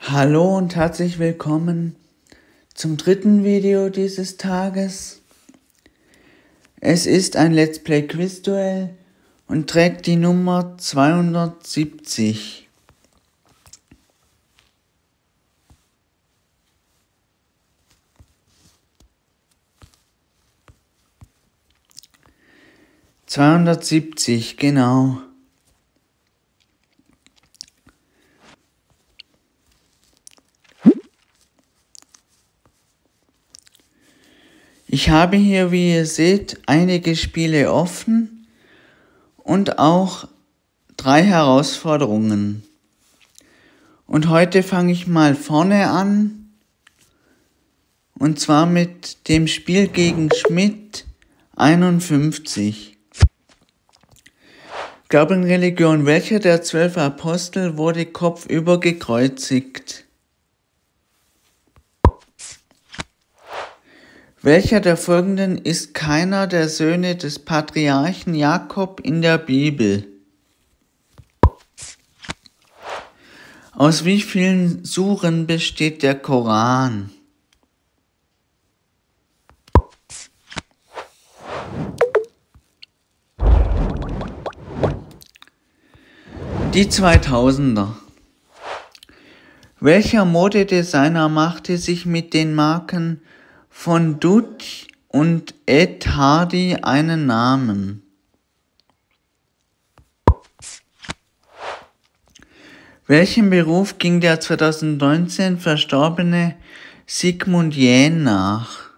Hallo und herzlich willkommen zum dritten Video dieses Tages. Es ist ein Let's Play Quizduell und trägt die Nummer 270. Genau. Ich habe hier, wie ihr seht, einige Spiele offen und auch 3 Herausforderungen. Und heute fange ich mal vorne an, und zwar mit dem Spiel gegen Schmidt 51. Glaube und Religion. Welcher der 12 Apostel wurde kopfüber gekreuzigt? Welcher der folgenden ist keiner der Söhne des Patriarchen Jakob in der Bibel? Aus wie vielen Suren besteht der Koran? Die 2000er. Welcher Modedesigner machte sich mit den Marken von Dutch und Ed Hardy einen Namen? Welchem Beruf ging der 2019 verstorbene Sigmund Jähn nach?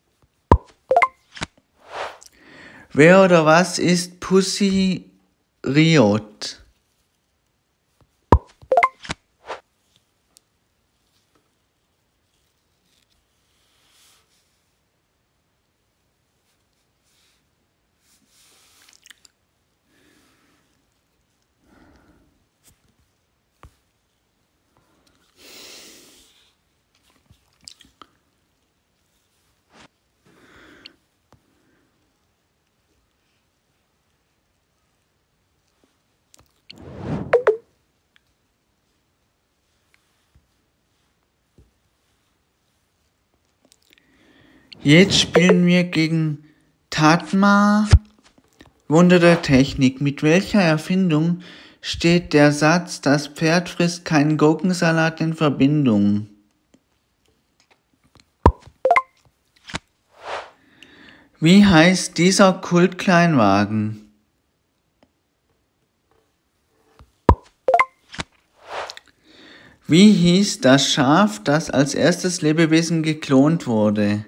Wer oder was ist Pussy Riot? Jetzt spielen wir gegen Tatma, Wunder der Technik. Mit welcher Erfindung steht der Satz, das Pferd frisst keinen Gurkensalat in Verbindung? Wie heißt dieser Kultkleinwagen? Wie hieß das Schaf, das als erstes Lebewesen geklont wurde?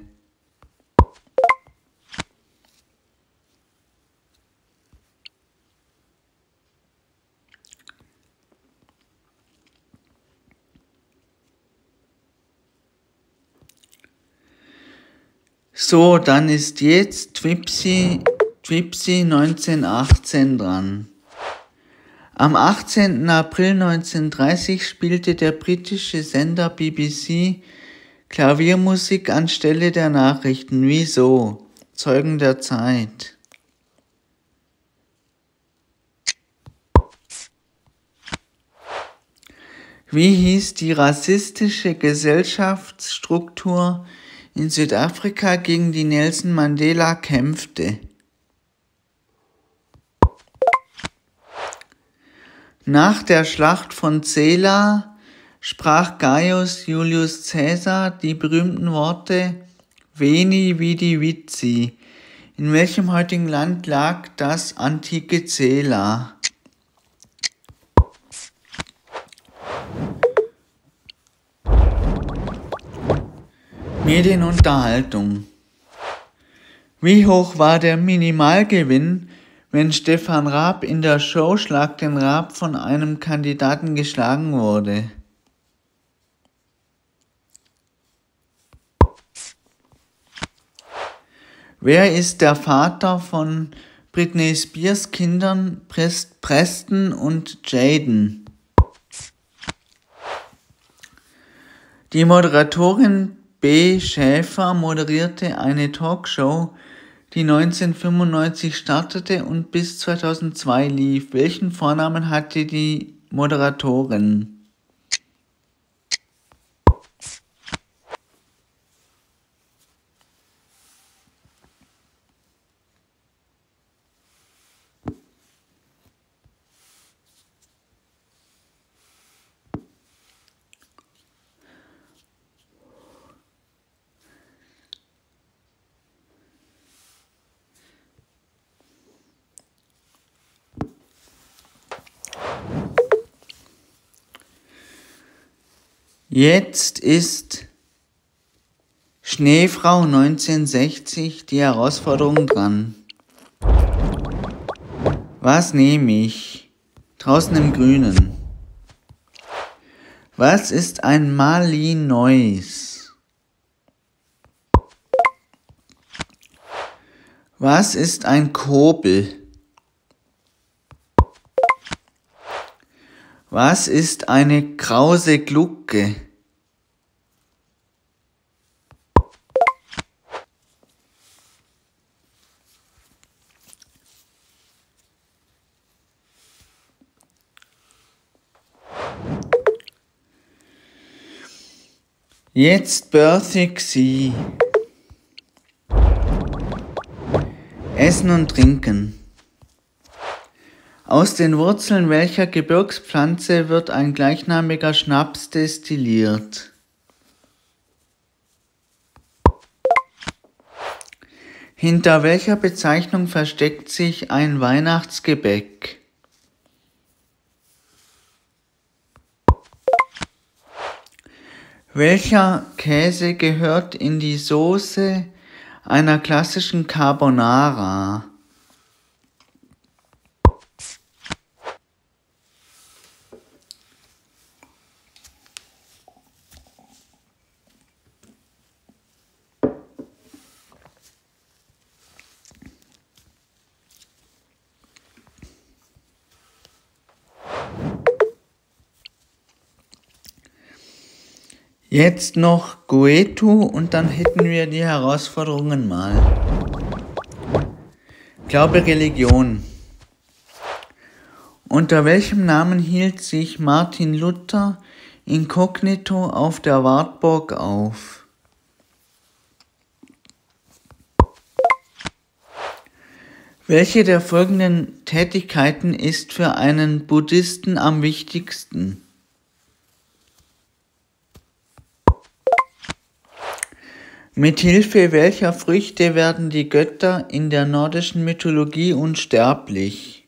So, dann ist jetzt Twipsy 1918 dran. Am 18. April 1930 spielte der britische Sender BBC Klaviermusik anstelle der Nachrichten. Wieso? Zeugen der Zeit. Wie hieß die rassistische Gesellschaftsstruktur in Südafrika, gegen die Nelson Mandela kämpfte? Nach der Schlacht von Zela sprach Gaius Julius Caesar die berühmten Worte Veni, Vidi, Vici. In welchem heutigen Land lag das antike Zela? Medienunterhaltung. Wie hoch war der Minimalgewinn, wenn Stefan Raab in der Show Schlag den Raab von einem Kandidaten geschlagen wurde? Wer ist der Vater von Britney Spears Kindern Preston und Jaden? Die Moderatorin B. Schäfer moderierte eine Talkshow, die 1995 startete und bis 2002 lief. Welchen Vornamen hatte die Moderatorin? Jetzt ist Schneefrau 1960 die Herausforderung dran. Was nehme ich? Draußen im Grünen. Was ist ein Malinois? Was ist ein Kobel? Was ist eine krause Glucke? Jetzt börsigg sie. Essen und Trinken. Aus den Wurzeln welcher Gebirgspflanze wird ein gleichnamiger Schnaps destilliert? Hinter welcher Bezeichnung versteckt sich ein Weihnachtsgebäck? Welcher Käse gehört in die Soße einer klassischen Carbonara? Jetzt noch Goethe und dann hätten wir die Herausforderungen mal. Glaube, Religion. Unter welchem Namen hielt sich Martin Luther inkognito auf der Wartburg auf? Welche der folgenden Tätigkeiten ist für einen Buddhisten am wichtigsten? Mit Hilfe welcher Früchte werden die Götter in der nordischen Mythologie unsterblich?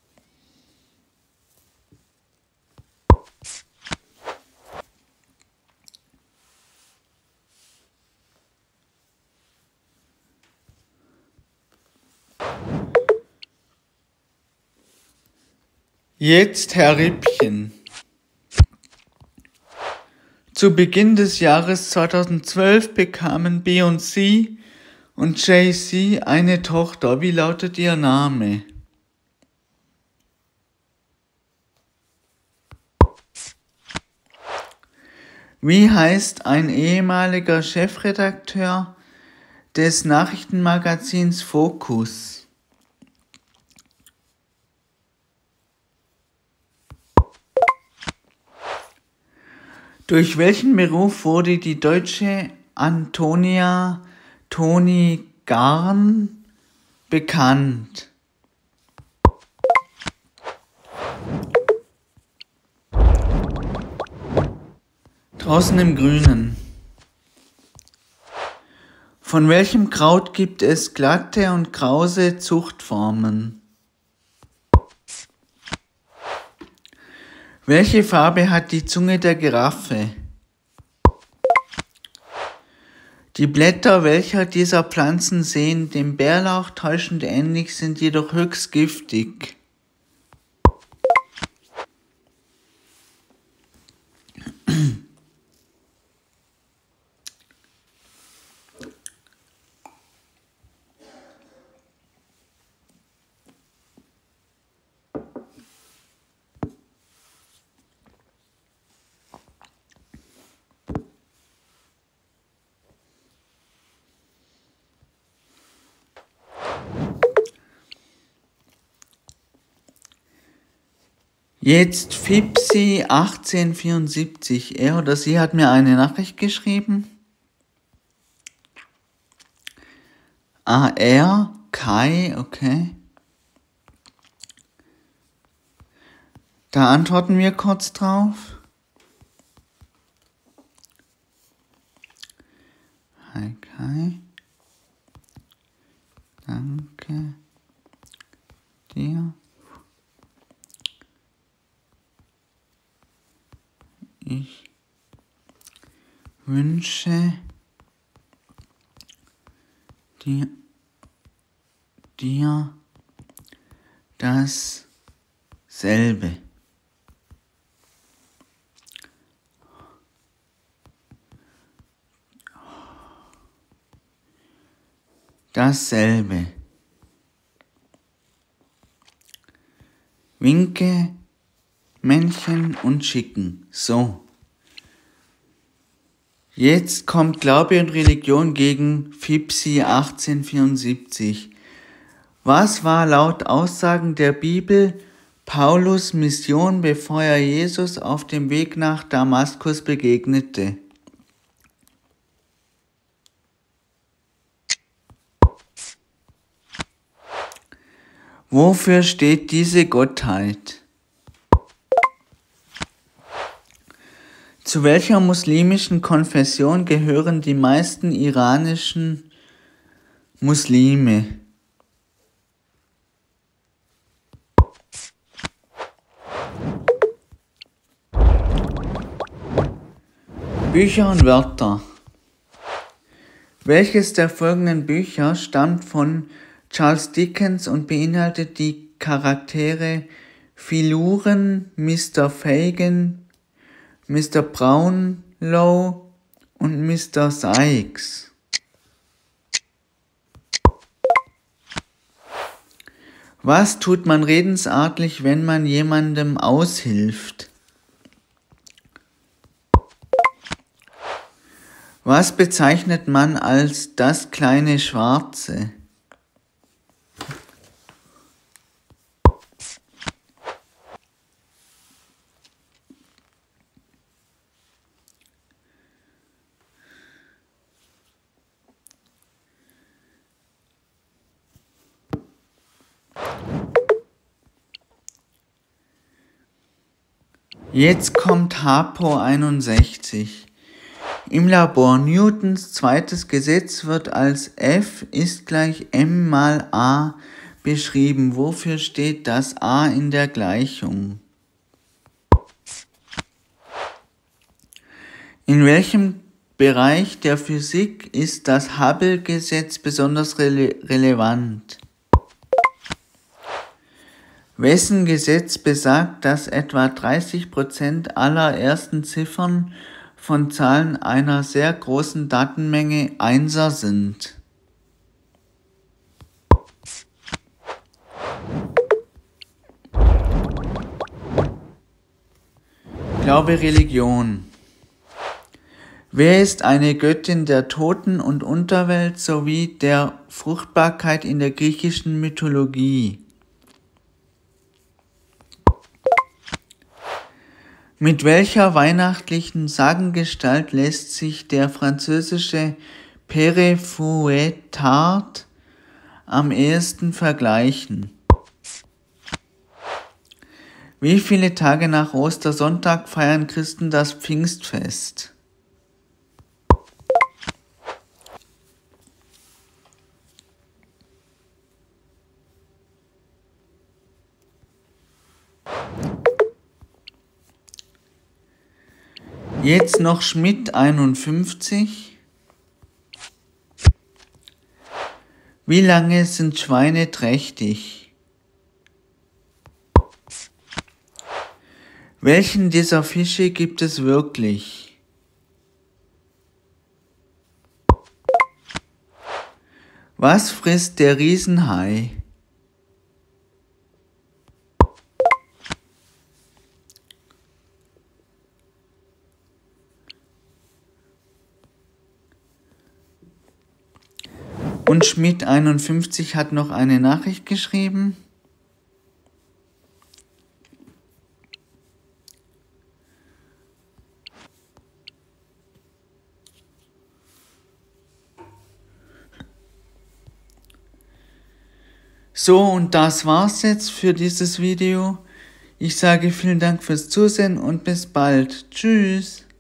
Jetzt Herr Rippchen. Zu Beginn des Jahres 2012 bekamen Beyoncé und Jay-Z eine Tochter. Wie lautet ihr Name? Wie heißt ein ehemaliger Chefredakteur des Nachrichtenmagazins Focus? Durch welchen Beruf wurde die deutsche Antonia Toni Garn bekannt? Draußen im Grünen. Von welchem Kraut gibt es glatte und krause Zuchtformen? Welche Farbe hat die Zunge der Giraffe? Die Blätter welcher dieser Pflanzen sehen dem Bärlauch täuschend ähnlich, sind jedoch höchst giftig. Jetzt Fipsi 1874. Er oder sie hat mir eine Nachricht geschrieben. Er, Kai, okay. Da antworten wir kurz drauf. Hi Kai. Danke dir. Ich wünsche dir dasselbe. Dasselbe. Winke, Männchen und Schicken. So. Jetzt kommt Glaube und Religion gegen Fipsi 1874. Was war laut Aussagen der Bibel Paulus' Mission, bevor er Jesus auf dem Weg nach Damaskus begegnete? Wofür steht diese Gottheit? Zu welcher muslimischen Konfession gehören die meisten iranischen Muslime? Bücher und Wörter. Welches der folgenden Bücher stammt von Charles Dickens und beinhaltet die Charaktere Filuren, Mr. Fagin, Mr. Brownlow und Mr. Sykes? Was tut man redensartlich, wenn man jemandem aushilft? Was bezeichnet man als das kleine Schwarze? Jetzt kommt HAPO 61. Im Labor Newtons zweites Gesetz wird als F ist gleich m mal a beschrieben. Wofür steht das a in der Gleichung? In welchem Bereich der Physik ist das Hubble-Gesetz besonders relevant? Wessen Gesetz besagt, dass etwa 30% aller ersten Ziffern von Zahlen einer sehr großen Datenmenge Einser sind? Glaube, Religion. Wer ist eine Göttin der Toten- und Unterwelt sowie der Fruchtbarkeit in der griechischen Mythologie? Mit welcher weihnachtlichen Sagengestalt lässt sich der französische Père Fouettard am ehesten vergleichen? Wie viele Tage nach Ostersonntag feiern Christen das Pfingstfest? Jetzt noch Schmidt 51. Wie lange sind Schweine trächtig? Welchen dieser Fische gibt es wirklich? Was frisst der Riesenhai? Und Schmidt 51 hat noch eine Nachricht geschrieben. So, und das war's jetzt für dieses Video. Ich sage vielen Dank fürs Zusehen und bis bald. Tschüss.